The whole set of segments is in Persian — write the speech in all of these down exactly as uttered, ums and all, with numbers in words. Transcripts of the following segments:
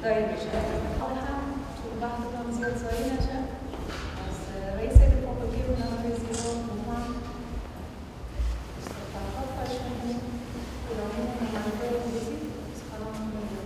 دایی بشه. حالا هم تو وقتتان زیاد زایی نشه از رئیس فاکولتی هنرهای زیبا هم استفاده خواهش می‌کنیم ادامه نماینده انگلیسی سلام می‌کنیم.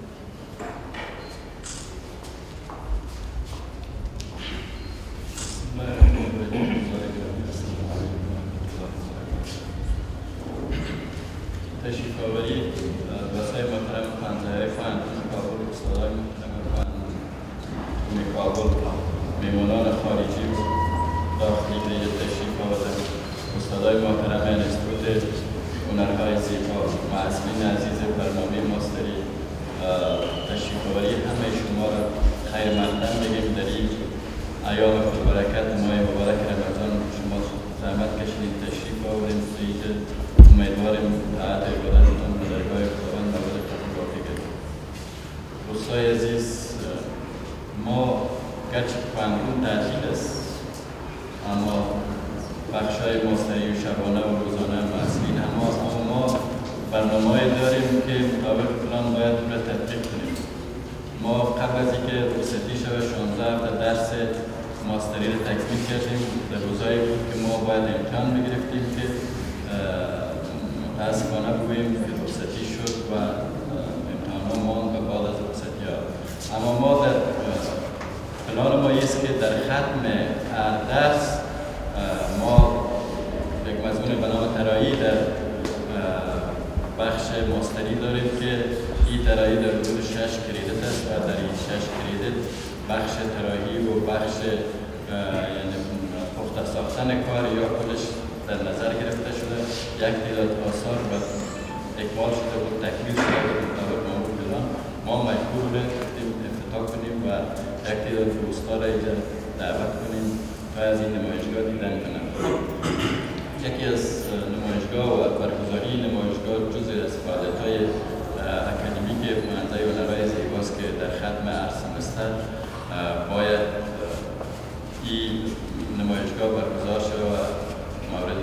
تشریف آوری واسه محترم خانزهای خواندون کابل، استادای محترم خواندون کابل، میمونان خارجی و داخلی دیگه تشریف آوردن، استادای محترم انستیتوت هنرهای زیبا، معلمین عزیز برنامه ماستری، تشریف آوری همه شما را خیر مقدم بگیم در این ایام پربرکت ماه مبارک رمضان. شما زحمت کشیدید تشریف آورید، امیدواریم طاعت عبادتتان به درگاه خداوند مورد قبول واقع گردید. دوستای عزیز، ما گرچه فنون تعطیل است، اما بخشای ماستری و شبانه و روزانه مسئولین هم هست، اما ما برنامه‌ای داریم که مطابق پلان باید را تطبیق کنیم. ما قبل از اینکه رخصتی شود شانزده هفته درس ماستری را تکمیل کردیم. در روزایی بود که ما باید امتحان بگرفتیم که متاسفانه بگوییم که رخصتی شد و امتحانات ماند و بعد از رخصتی ها. اما ما در پلان ما است که در ختم هر درس ما یک مضمون به نام طراحی در بخش ماستری داریم که این طراحی در حدود شش کریدت است و در این شش کریدت بخش طراحی و بخش یعنی پخته ساختن کار یا خودش در نظر گرفته شده. یک تعداد آثار و اکمال شده و تکمیل شده و مطابق معمول پلان ما مجبور بودیم افتتاح کنیم و یک تعداد دوستا را اینجا دعوت کنیم تا از این نمایشگاه دیدن کنند. یکی از نمایشگاه و برگزاری نمایشگاه جزء از فعالیت‌های اکادمیک مهندسی هنرهای زیباست که در ختم هر سمستر باید این نمایشگاه برگزار شود و مورد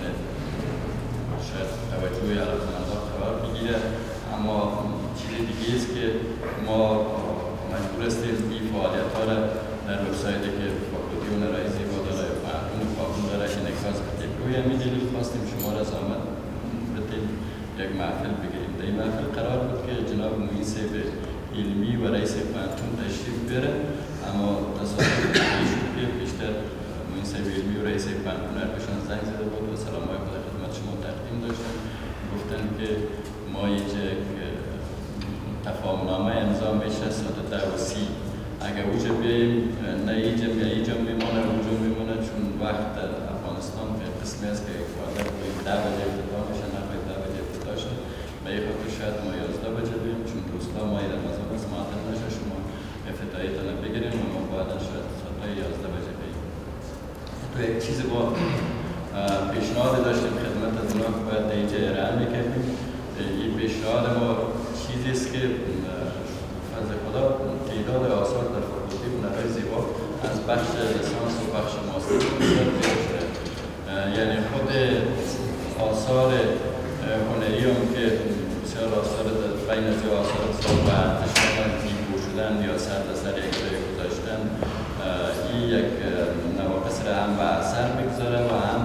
شاید توجه علاقه‌مندان قرار بگیره. اما چیز دیگه است که ما مجبور هستیم این فعالیت‌ها را در وبسایتی که فاکولتی هنرهای زیبا داره و فنون کابل داره که نکاس کنیم. روی همین دلیل خواستیم شما را زحمت بدیم یک محفل بگیریم. در این محفل قرار بود که جناب معین صاحب علمی و رئیس فنون تشریف بیاره، اما تصادف شد که بیشتر معین صاحب علمی و رئیس فنون هر بهشان زنگ زده بود و سلام‌های خود خدمت شما تقدیم داشتن. گفتن که ما یک تفاهم‌نامه امضا میشه ساعت ده و سی. اگر اوجا بیاییم نه اینجا یا اینجا میمانه اوجا میمانه، چون وقت در افغانستان به قسمی است که فعالیت باید ده بجه افتتاح میشه، نه باید ده بجه افتتاح شد. به این خاطر شاید ما یازده بجه بیاییم، چون دوستا ماه رمضان است معطل نشه شما افتتاحیتان را بگیریم و ما بعدا شاید ساعت یازده بجه بیاییم. تو یک چیز با پیشنهاد داشتیم خدمت از اونا که باید اینجا ارائه میکردیم. این پیشنهاد ما چیزی است که از خدا تعداد آثار در فاکولتی هنرهای زیبا از بخش لیسانس و بخش ماستر بسیار زیاد شده. یعنی خود آثار هنری هم که بسیار آثار بین از آثار بسیار به ارزش دیبو شدن یا سر در سر یک جای گذاشتن، این یک نواقص را هم به اثر بگذاره و هم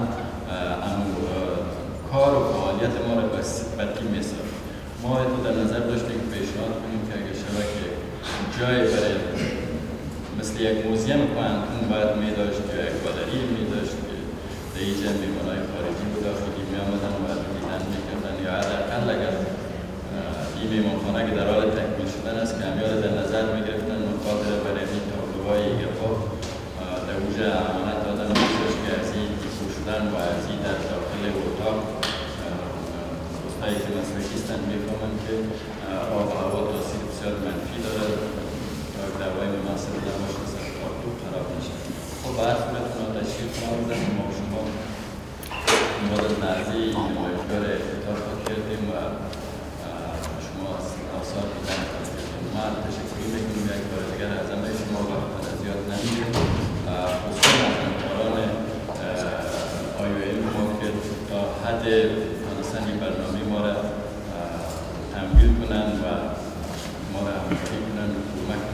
کار و فعالیت ما را به بدی میسازه. ما تو در نظر داشتیم که پیشنهاد کنیم که اگر شود که جای برای مثل یک موزیم فنون باید می داشت یا یک گالری می داشت که در اینجا میمانهای خارجی و داخلی می آمدن و دیدن می کردن، یا حداقل اگر این میمانخانه که در حال تکمیل شدن است که همیان در نظر می گرفتن نقاط را برای این تابلوهای ایرپا در اوجه امانت دادن میشد که از این دیپو شدن و از این در داخل اتاق دوستایی که مسلکیستن میفهمن که آب و هوا تاثیر بسیار منفی داره و دوای مناسب نباشه سر کارتوب خراب میشه. خب به هر صورت اونا تشریف آوردن ما و شما مورد نرزی این نمایشگاه را افتتاح کردیم و شما آثار دیدن کردیم. ما تشکری میکنیم یک بار دیگر از همه شما وقت زیاد نمیگیریم، خصوصا از همکاران آی او ام ما که تا حد تانستن این برنامه ما را تمویل کنند و ما را همکاری کنند و کمک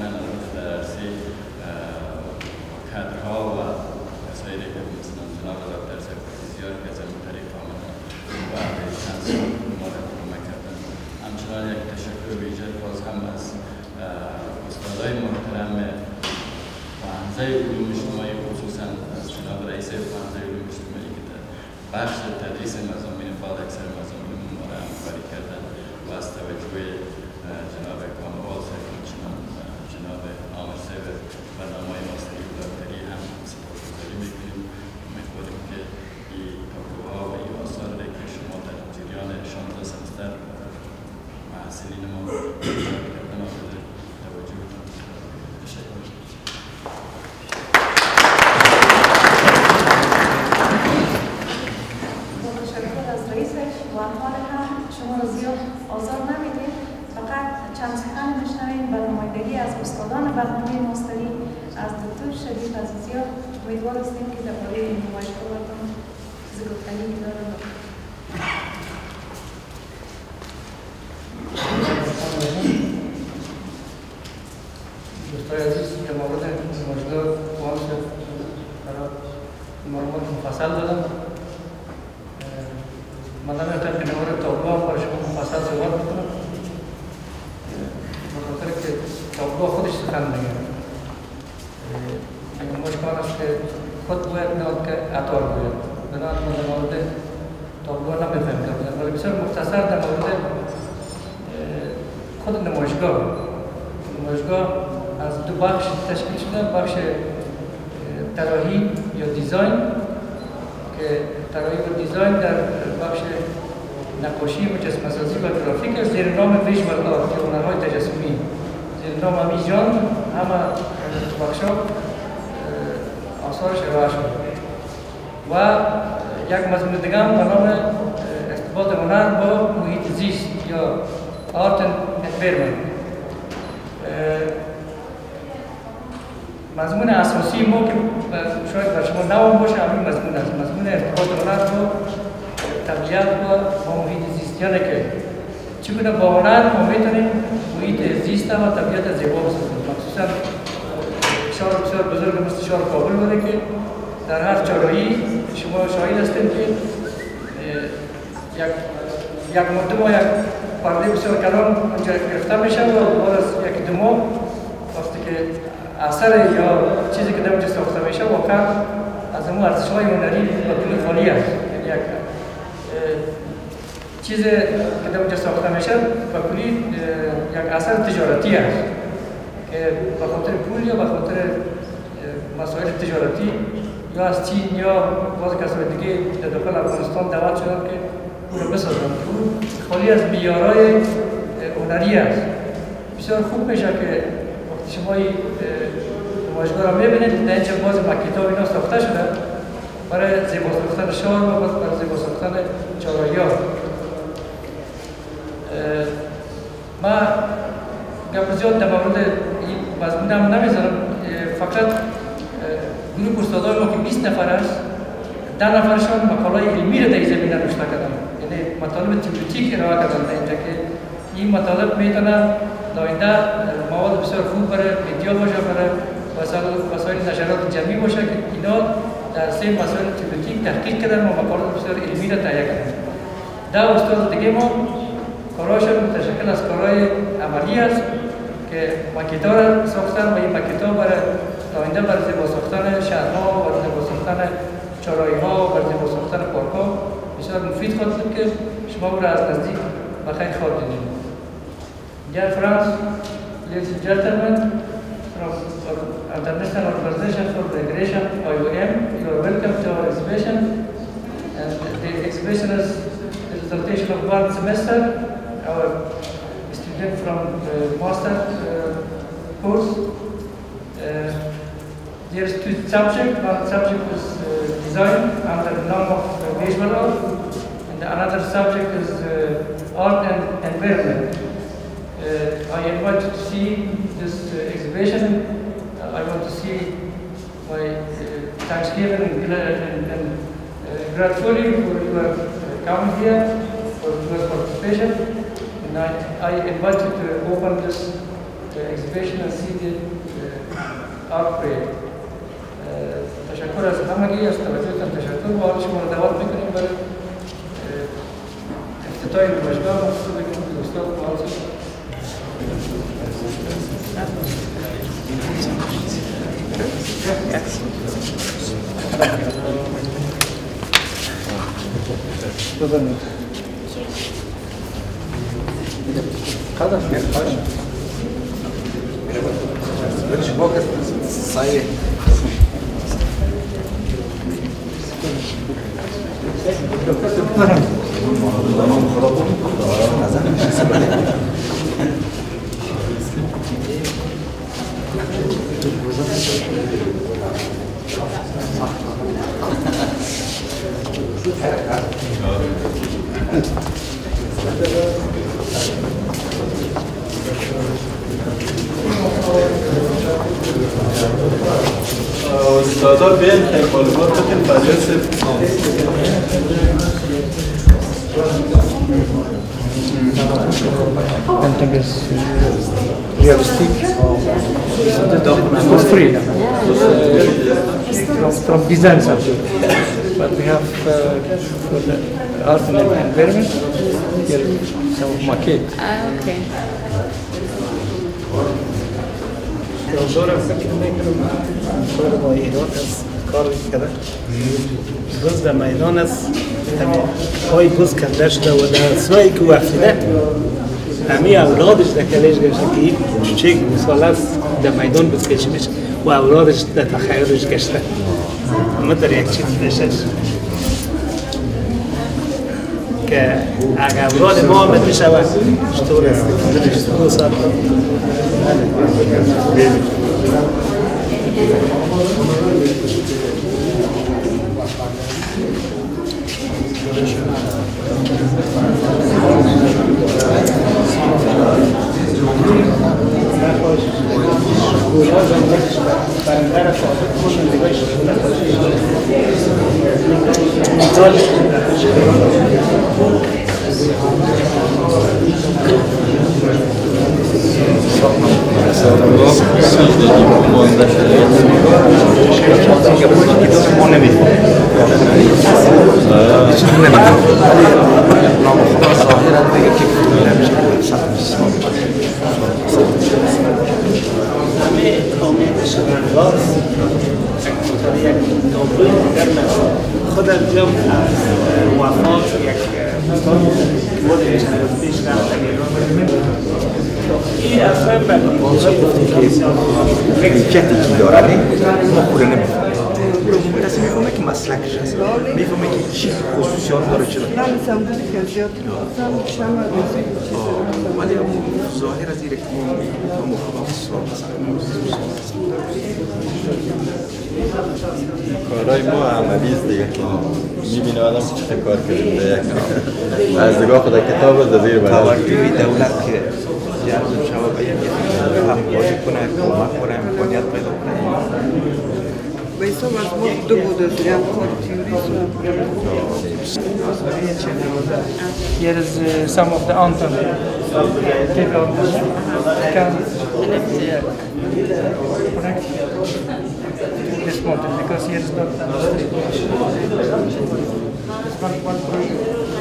پانزه علوم اجتماعی خصوصا از جناب رئیس پانزه علوم اجتماعی که در بخش تدریس مضامین بعد اکثر مضامین ما همکاری کردن و از توجه جناب کاموال صاحب همچنان جناب عامر صاحب برنامه ماستری و دکتری هم سپاسگزاری میکنیم. امیدواریم که این تابلوها و این آثار را که شما در جریان شانزده سمستر محصلین ما کردن آمده توجه کنید. تشکر. با تشکر از رئیسش و حال هم شما را زیاد آزار نمیدیم، فقط چند سخن میشنویم به نمایندگی از استادان برنامه ماستری از دکتر شریف عزیزیان. امیدوار هستیم که درباره این نمایشگاه براتون چیز گفتنی دارند. دوستای عزیز که مورد نمایشگاه سوال شد برای معلومات مفصل دادم. من نمی‌تونم که نمورد تابلو برای شما مفصل صحبت بکنم، بخاطر که تابلو خودش سخن میگه. این مشکل است که خود باید نهاد که اطار باید. بنابراین من در مورد تابلو نمی‌فهمم، ولی بسیار مختصر در مورد خود نمایشگاه. نمایشگاه از دو بخش تشکیل شده، بخش طراحی یا دیزاین که طراحی و دیزاین در بخش نقاشی، مجسمه سازی و گرافیک است، زیر نام ویژوال آرت یا هنرهای تجسمی. زیر نام همین جان همه بخش‌ها آثارش ارائه شده. و یک مضمون دیگه هم به نام ارتباط هنر با محیط زیست یا آرت اند انوایرمنت. مضمون اساسی ما که شاید بر شما نوام باشه همین مضمون است، مضمون ارتباط هنر با طبیعت و با محیط زیست. یعنی که چگونه با هنر ما میتونیم محیط زیست و طبیعت زیبا بسازیم. مخصوصا شهر بسیار بزرگ مثل شهر کابل بوده که در هر چهارراهی شما شاهد هستید که یک یک مدت ما یک پرده بسیار کلان اونجا گرفته میشه و بعد از یک دو ماه وقتی که اثر یا چیزی که در اونجا ساخته میشه واقعا از اون ارزش‌های هنری و کلی خالی است. یعنی یک چیز که در اونجا ساخته میشه و کلی یک اثر تجارتی است که به خاطر پول یا به خاطر مسائل تجارتی یا از چین یا بعضی کسای دیگه در داخل افغانستان دعوت شدن که او را بسازن. او خالی از معیارهای هنری است. بسیار خوب میشه که وقتی شما این نمایشگاه را میبینید در اینجا باز مکیتاب اینا ساخته شده برای زیبا ساختن شهر و برای زیبا ساختن چهارراهی‌ها. ما گپ زیاد در مورد این مضمون هم نمیذارم، فقط گروه استادای ما که بیست نفر است، ده نفرشان مقاله‌های علمی را در این زمینه نوشته کردن، یعنی مطالب تئوریک ارائه کردن در اینجا که این مطالب میتونه در آینده مواد بسیار خوب برای مدیا باشه، برای وسایل نشریات جمعی باشه که اینا در سه مسائل تئوریک تحقیق کردن و مقالات بسیار علمی را تهیه کردن. ده استاد دیگه ما کارهاشون متشکل از کارهای عملی است که ماکیت‌ها را ساختن و این ماکیت‌ها برای آینده برای زیبا ساختن شهرها، برای زیبا ساختن چهارراهی‌ها، برای زیبا ساختن پارک‌ها بسیار مفید خواهد بود که شما را از نزدیک بخیر خواهد دید. Dear friends, ladies and gentlemen, from the International Organization for the Integration I O M, you are welcome to our exhibition. And the exhibition is the resultation of one semester. Our student from the master uh, course. Uh, there is two subjects. One subject is uh, design under the name of uh, visual art, and another subject is uh, art and environment. Uh, I invite you to see this uh, exhibition. Uh, I want to see my uh, Thanksgiving and, and, and uh, gratefully for your uh, coming here, for your participation. And I, I invite you to open this uh, exhibition and see the uh, art parade. تشکر از همگی، از توجهتان تشکر و حال شما را دعوت میکنیم برای افتتاح نمایشگاه مخصوص بکنیم به استاد فعال استادا بیاین که کالبار بکنیم فجر سفت Painting is realistic. It's free. From, from design subject. But we have uh, for the art and environment, here some maquette. Ah, okay. دورم فکر میکنم کار با ایران است کار کرده روز در میدان است پای بوز کرده شده و در سایی که وفیده همی اولادش در کلیش گشته که این چیک سال است در میدان بود کشی میشه و اولادش در تخیلش گشته اما در یک چیز دشتش که اگر اولاد ما آمد میشه و چطور است دو سال خود انجام موفق یک مدلش پیش رفت این اصلا کتی که دارنی ما خوره نمیفهمه کسی میفهمه که مسلکش هست میفهمه که چی خصوصیات داره چرا ولی ظاهر از این اکتمام مخصوص کارهای ما عملیست دیگه که میبینه آدم چه کار کردیم دیگه از دیگاه خدا کتاب از زیر برای توجهی دولت که جلب شما باید همکاری کنه کمک کنه امکانیت پیدا کنه Questo ma molto buono, Here is uh, some of the anthem. Take out the can connect this model because here is not this one one project.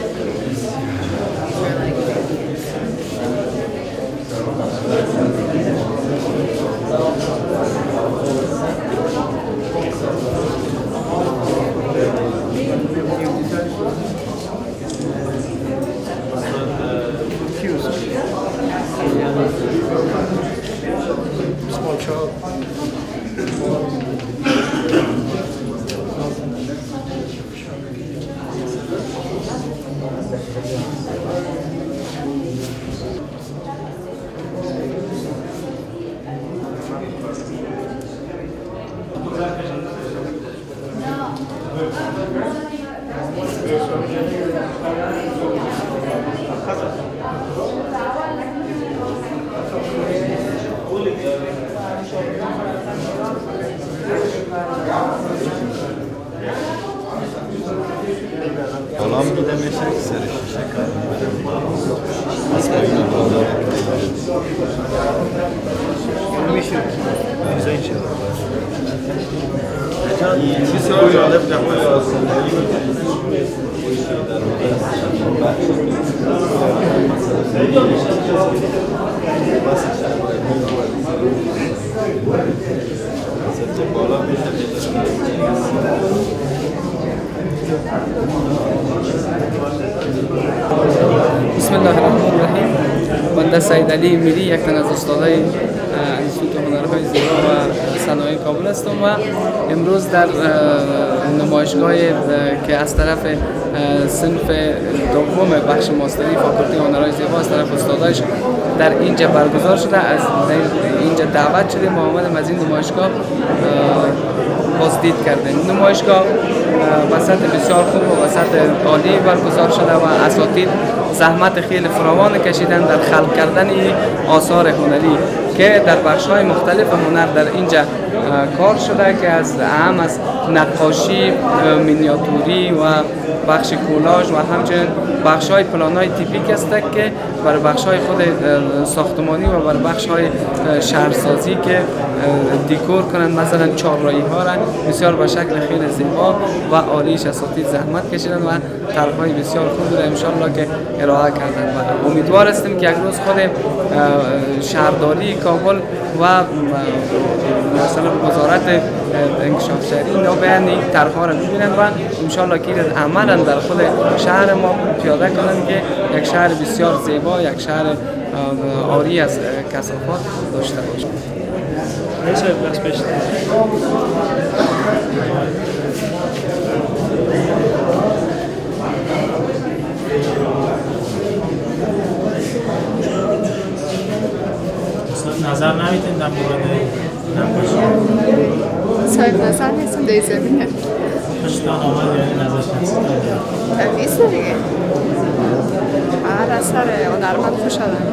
Small shop. Olam gide meşe seri şişe kalbim. Asmayın Allah'a. میشه دیزاین شده بسیار جالب جمعه بالا میشه. بسم الله الرحمن الرحیم. بنده سید علی میری، یک تن از استادای انستیتوت هنرهای زیبا و صنایع کابل هستم و امروز در نمایشگاه که از طرف صنف دوم بخش ماستری فاکولته هنرهای زیبا از طرف استادایش در اینجا برگزار شده، از اینجا دعوت شده ما آمدیم از این نمایشگاه بازدید کردیم. نمایشگاه وسط بسیار خوب و وسط عالی برگزار شده و اساتید زحمت خیلی فراوان کشیدن در خلق کردن این آثار هنری که در بخش‌های مختلف هنر در اینجا کار شده که از اهم از نقاشی، مینیاتوری و بخش کولاژ و همچنین بخش‌های پلان‌های تیپیک است که برای بخش‌های خود ساختمانی و برای بخش‌های شهرسازی که دیکور کنند، مثلا چهارراهی‌ها را بسیار به شکل خیلی زیبا و عالیش اساتید زحمت کشیدن و طرح‌های بسیار خوب را ان شاءالله که ارائه کردند و امیدوار هستیم که یک روز خود شهرداری کابل و مثلا وزارت انکشاف شهری اینا بیان این طرح‌ها را ببینند و ان شاءالله که عملاً در خود شهر ما پیاده کنند که یک شهر بسیار زیبا، یک شهر عاری از کثافات داشته باشد. نظر نمیتین در مورد نقاشی؟ صاحب نظر نیستم در این زمینه. خوشتان آمد یا نظر شخصی دارید؟ نیست دیگه. هر اثر هنرمند خوش آدم.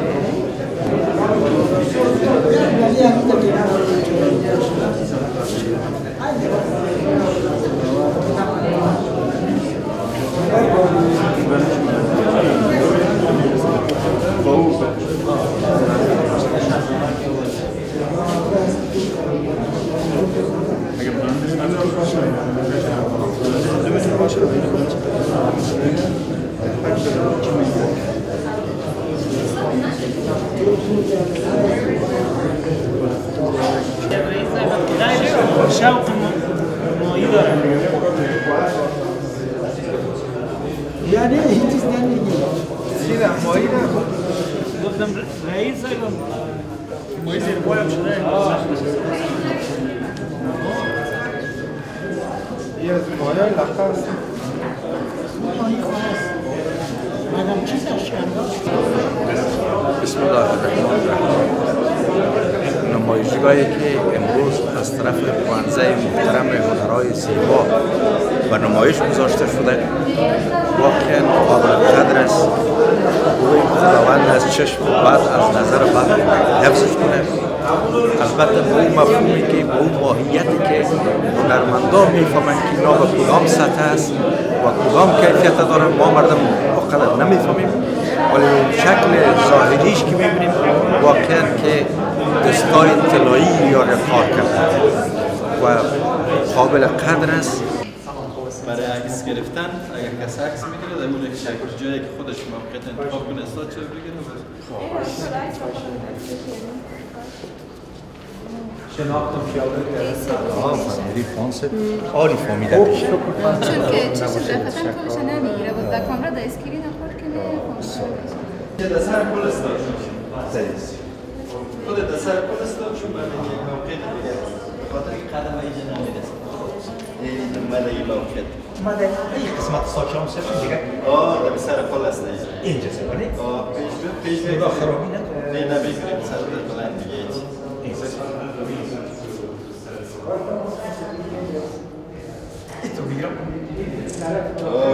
شوق مایی داره یعنی هیچ چیز نمیگی دیدم مایی داره گفتم رئیس زیبم مایی زیر پایم شده یه از مایای لخت هست مگم چیز بسم الله الرحمن الرحیم. نمایشگاهی که امروز از طرف پانزه محترم هنرهای زیبا و نمایش گذاشته شده واقعا قابل قدر است. روی خداوند از چشم بعد از نظر بعد حفظش کنه. البته به اون مفهومی که به اون ماهیتی که هنرمندان میفهمند که اینا به کدام سطح است و کدام کیفیت دارن ما مردم واقعا نمیفهمیم، ولی شکل ظاهریش که میبینیم واقعا که دستای طلایی یا کار کرده و قابل قدر است. برای عکس گرفتن اگر کسی عکس میگیره در اون شکل جایی که خودش موقعیت انتخاب کنه استاد چه بگیره شناختم خیاله که آه فهمیدی فانس آلی فهمیده میشه چون که چشم رفتن کلش نمیگیره بود در کامرا در اسکرین خود کنه چه در سر کل استاد خود در سر کل استاد چون برای یک موقعیت دیگه خاطر این قدم اینجا نمیرسه این ماده این موقعیت ماده این قسمت ساچام سفر دیگه آه در سر کل است اینجا سفره آه پیش بید پیش بید خرابی نکنه نه نبیگیریم سر در بلند دیگه این تو بگیرم آه